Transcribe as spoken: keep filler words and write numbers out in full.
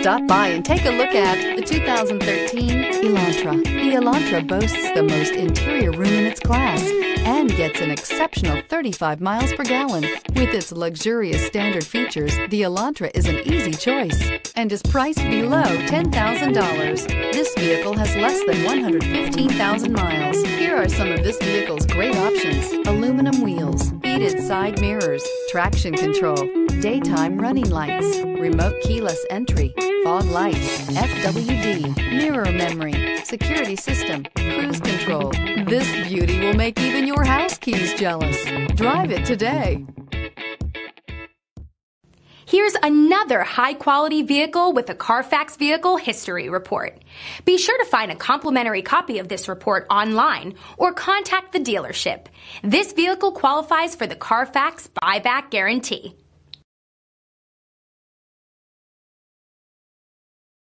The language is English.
Stop by and take a look at the two thousand thirteen Elantra. The Elantra boasts the most interior room in its class and gets an exceptional thirty-five miles per gallon. With its luxurious standard features, the Elantra is an easy choice and is priced below ten thousand dollars. This vehicle has less than one hundred fifteen thousand miles. Here are some of this vehicle's great options: aluminum wheels, heated side mirrors, traction control, daytime running lights, remote keyless entry, fog lights, F W D, mirror memory, security system, cruise control. This beauty will make even your house keys jealous. Drive it today. Here's another high-quality vehicle with a Carfax Vehicle History Report. Be sure to find a complimentary copy of this report online or contact the dealership. This vehicle qualifies for the Carfax Buyback Guarantee.